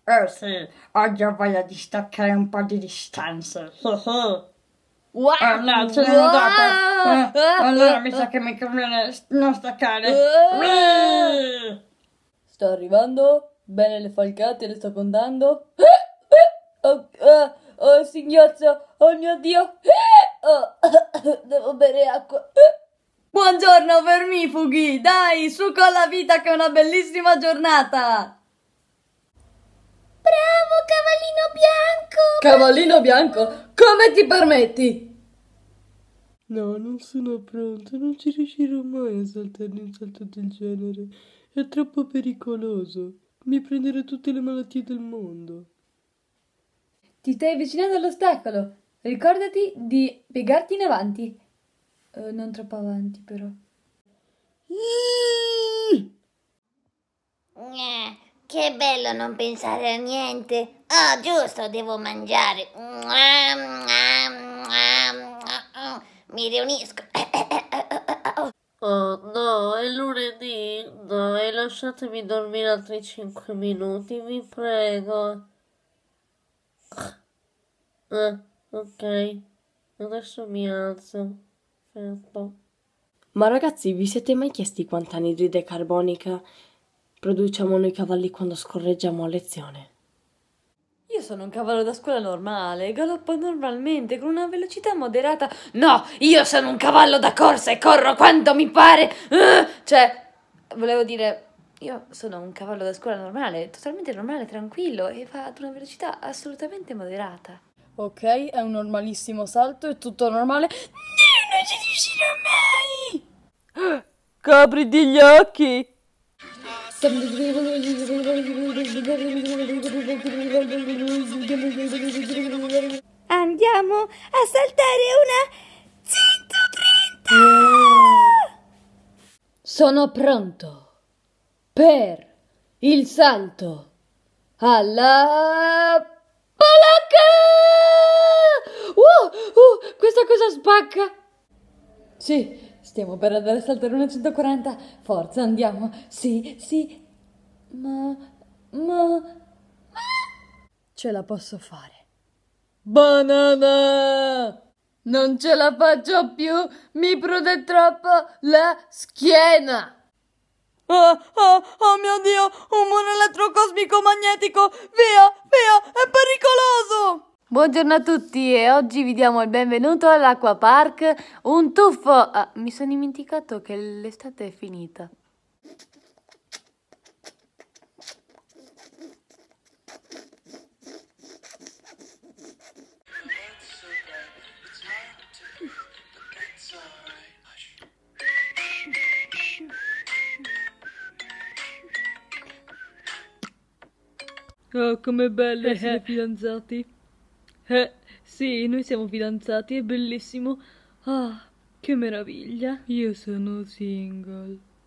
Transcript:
Sì, oggi ho voglia di staccare un po' di distanze. Wow! No, ce l'ho notata. Allora mi sa che mi conviene non staccare. Sto arrivando. Bene le falcate, le sto contando. Oh, singhiozzo. Oh mio Dio. Devo bere acqua. Buongiorno vermifughi. Dai, su con la vita che è una bellissima giornata. Bravo, cavallino bianco! Cavallino bianco, come ti permetti? No, non sono pronto, non ci riuscirò mai a saltare un salto del genere. È troppo pericoloso. Mi prenderò tutte le malattie del mondo. Ti stai avvicinando all'ostacolo. Ricordati di piegarti in avanti. Non troppo avanti, però. Che bello non pensare a niente. Ah, giusto, devo mangiare. Mi riunisco. Oh no, è lunedì. Dai, lasciatemi dormire altri 5 minuti, vi prego. Ok. Adesso mi alzo. Aspetta. Ma ragazzi, vi siete mai chiesti quanta anidride carbonica produciamo noi cavalli quando scorreggiamo a lezione? Io sono un cavallo da scuola normale, galoppo normalmente, con una velocità moderata. No, io sono un cavallo da corsa e corro quanto mi pare. Volevo dire, io sono un cavallo da scuola normale, totalmente normale, tranquillo e va ad una velocità assolutamente moderata. Ok, è un normalissimo salto, è tutto normale. Non ci riuscirò mai! Copriti gli occhi! Andiamo a saltare una 130! Sono pronto per il salto alla polacca! Questa cosa spacca! Sì, stiamo per andare a saltare una 140. Forza, andiamo. Sì. Ma... Ce la posso fare. Banana! Non ce la faccio più, mi prude troppo la schiena. Oh mio Dio, un muro elettrocosmico magnetico, via, è pericoloso! Buongiorno a tutti e oggi vi diamo il benvenuto all'Aqua Park, un tuffo. Ah, mi sono dimenticato che l'estate è finita. Oh, com'è bello essere fidanzati. Sì, noi siamo fidanzati, è bellissimo. Ah, che meraviglia. Io sono single.